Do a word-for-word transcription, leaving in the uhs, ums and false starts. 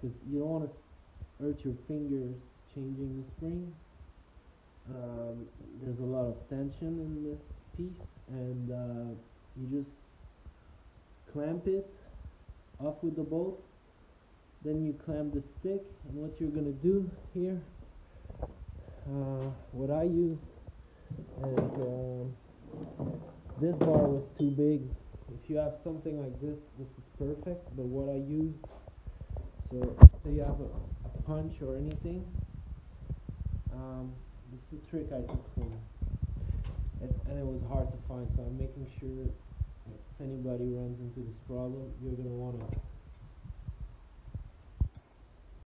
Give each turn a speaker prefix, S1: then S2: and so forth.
S1: because you don't want to hurt your fingers changing the spring. Um, there's a lot of tension in this piece, and uh, you just clamp it off with the bolt. Then you clamp the stick, and what you're gonna do here, uh, what I use is um, this bar was too big. If you have something like this, this is perfect. But what I use, so say you have a, a punch or anything. Um, this is a trick I took from, it, and it was hard to find. So I'm making sure if anybody runs into this problem, you're gonna wanna